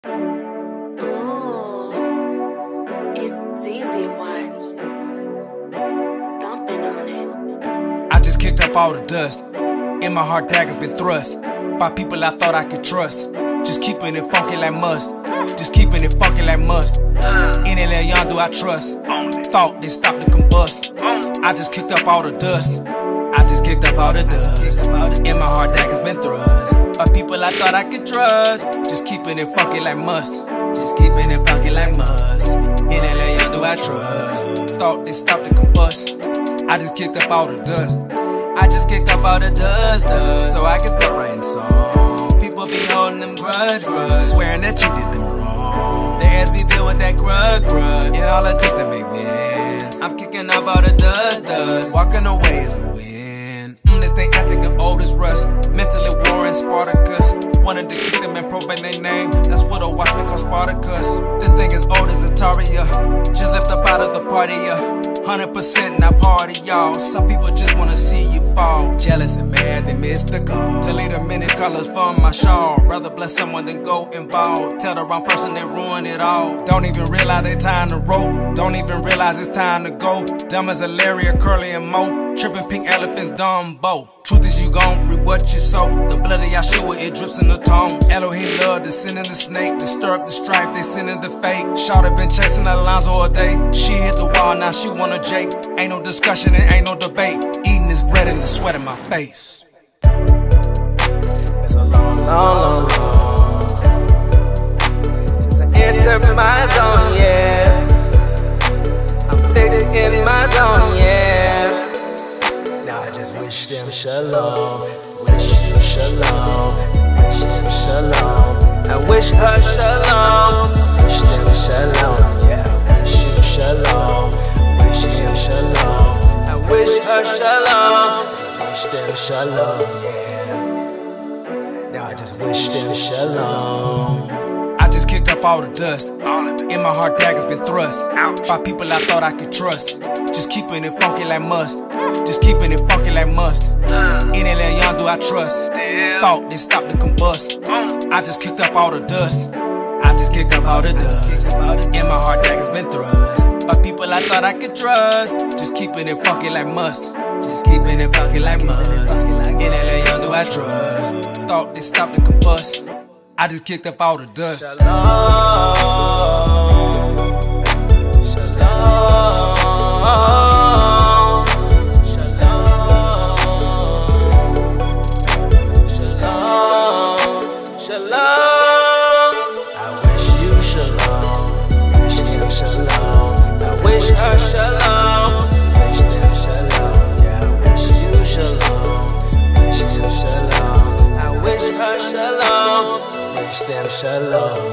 It's ZeeZeeWatch Thumpin on it. I just kicked up all the dust. In my heart, daggers been thrust by people I thought I could trust. Just keeping it funky like must. Just keeping it funky like must. In LA, young do I trust. Thought they stopped the combust. I just kicked up all the dust. I just kicked up all the dust. In my heart, daggers been thrust by people I thought I could trust. Just keeping it funky like must. Just keeping it funky like must. In LA, young do I trust. Thought they stopped the combust. I just kicked up all the dust. I just kicked up all the dust, so I can start writing songs. People be holding them grudge, swearing that you did them wrong. Their ass be filled with that grudge, and all it took to make wins. I'm kicking up all the dust, walking away is a win. This thing I think of old as rust. Mentally Warren Spartacus. Wanted to kick them and profane their name. That's what a watchman called Spartacus. This thing is old as Ataria. Just left up out of the party, 100% not party, y'all. Some people just wanna see you fall. Jealous and mad, they missed the goal. To lead a many colors from my shawl. Rather bless someone than go and ball. Tell the wrong person they ruin it all. Don't even realize they time to rope. Don't even realize it's time to go. Dumb as a Larry, or Curly and Mo. Tripping pink elephants, Dumbo. Truth is you gon' reap what you sow. The blood of Yahshua, it drips in the tones. Elohim love the sin and the snake. To stir up the strife, they sending the fake. Shawty been chasing the lines all day. She hit the wall, now she wanna Jake. Ain't no discussion and ain't no debate. Eating this bread and the sweat in my face. It's a long, long, long, long since I entered my zone, yeah. I'm fixed in my zone, yeah. Now I just wish them shalom. Wish you shalom. Wish them shalom. I wish her shalom. Wish them shalom, yeah. Wish you shalom. Wish him shalom. I wish her shalom. Wish them shalom, yeah. Now I just wish them shalom. I just kicked up all the dust. In my heart, daggers been thrust by people I thought I could trust. Just keeping it funky like must. Just keeping it funky like must. In LA, young do I trust. Thought they stopped the combust. I just kicked up all the dust. I just kicked up all the dust. In my heart, daggers been thrust by people I thought I could trust. Just keeping it funky like must. Just keeping it funky like must. In LA, young do I trust. Thought they stopped the combust. I just kicked up all the dust. Shalom. Shalom. Shalom. Shalom. I wish you shalom. Wish him shalom. I wish her shalom. Wish them shalom. Yeah, I wish you shalom. Wish him shalom. I wish her shalom. Wish them shalom.